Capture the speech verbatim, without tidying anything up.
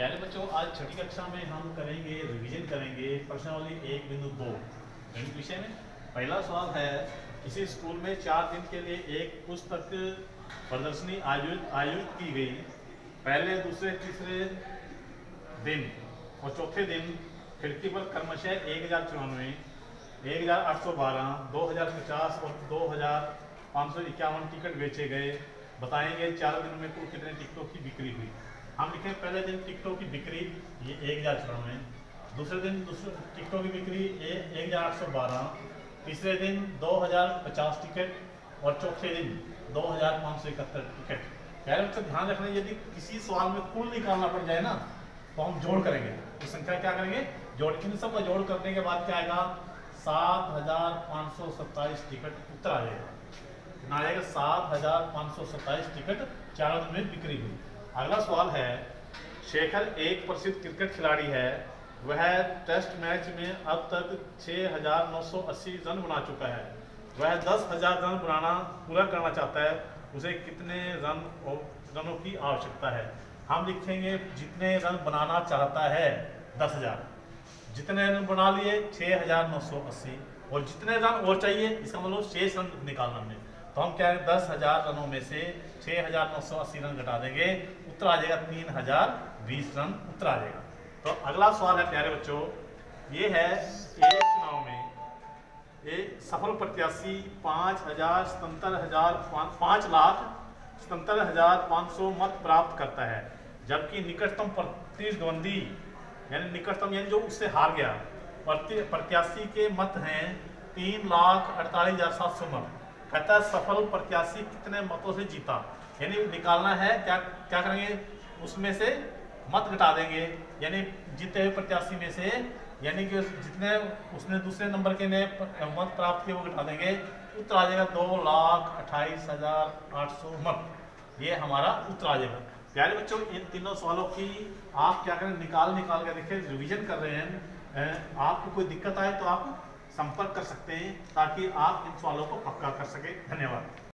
प्यारे बच्चों, आज छठी कक्षा में हम करेंगे रिवीजन करेंगे प्रश्नावली एक बिंदु दो गणित विषय में। पहला सवाल है, किसी स्कूल में चार दिन के लिए एक पुस्तक प्रदर्शनी आयोजित आयोजित की गई। पहले, दूसरे, तीसरे दिन और चौथे दिन खिड़की पर क्रमशः एक हजार चौरानवे, एक हजार आठ सौ बारह, दो हजार पचास और दो हजार पाँच सौ इक्यावन टिकट बेचे गए। बताएंगे चार दिन में कुल कितने टिकटों की बिक्री हुई। हम लिखें पहले दिन टिकटों की बिक्री ये एक हजार चौरानवे, दूसरे दिन दूसरे टिकटों की बिक्री एक हजार आठ सौ बारह, तीसरे दिन दो हजार पचास टिकट और चौथे दिन दो हजार पाँच सौ इकहत्तर टिकट। प्यारे बच्चों, ध्यान रखना, यदि किसी सवाल में कुल निकालना पड़ जाए ना तो हम जोड़ करेंगे। तो संख्या क्या करेंगे? जोड़। इन सब का जोड़ करने के बाद क्या आएगा? सात हजार पाँच सौ सत्ताईस टिकट उत्तर आ जाएगा। कितना आ जाएगा? सात हजार पाँच सौ सत्ताईस टिकट चारों दिन में बिक्री हुई। अगला सवाल है, शेखर एक प्रसिद्ध क्रिकेट खिलाड़ी है। वह टेस्ट मैच में अब तक छह हजार नौ सौ अस्सी रन बना चुका है। वह दस हजार रन बनाना पूरा करना चाहता है। उसे कितने रन रनों की आवश्यकता है? हम लिखेंगे जितने रन बनाना चाहता है दस हजार, जितने रन बना लिए छह हजार नौ सौ अस्सी, और जितने रन और चाहिए इसका मतलब शेष रन निकालना में। तो हम क्या है, दस हजार रनों में से छह हजार नौ सौ अस्सी रन घटा देंगे, उत्तर आ जाएगा तीन हजार बीस रन उत्तर आ जाएगा। तो अगला सवाल है प्यारे बच्चों, ये है, एक चुनाव में एक सफल प्रत्याशी पाँच हजार सतहत्तर हजार पाँच लाख सतहत्तर हजार पाँच सौ मत प्राप्त करता है, जबकि निकटतम प्रतिद्वंदी यानी निकटतम यानी जो उससे हार गया प्रत्याशी के मत हैं तीन लाख अड़तालीस हजार सात सौ मत। कहता है सफल प्रत्याशी कितने मतों से जीता, यानी निकालना है। क्या क्या करेंगे? उसमें से मत घटा देंगे, यानी जीते हुए प्रत्याशी में से, यानी कि जितने उसने दूसरे नंबर के ने मत प्राप्त किए वो घटा देंगे, उत्तर आ जाएगा दो लाख अट्ठाईस हजार आठ सौ मत। ये हमारा उत्तर आ जाएगा। प्यारे बच्चों, इन तीनों सवालों की आप क्या करें, निकाल निकाल कर देखें, रिवीजन कर रहे हैं। आपको कोई दिक्कत आए तो आप संपर्क कर सकते हैं ताकि आप इन सवालों को पक्का कर सकें। धन्यवाद।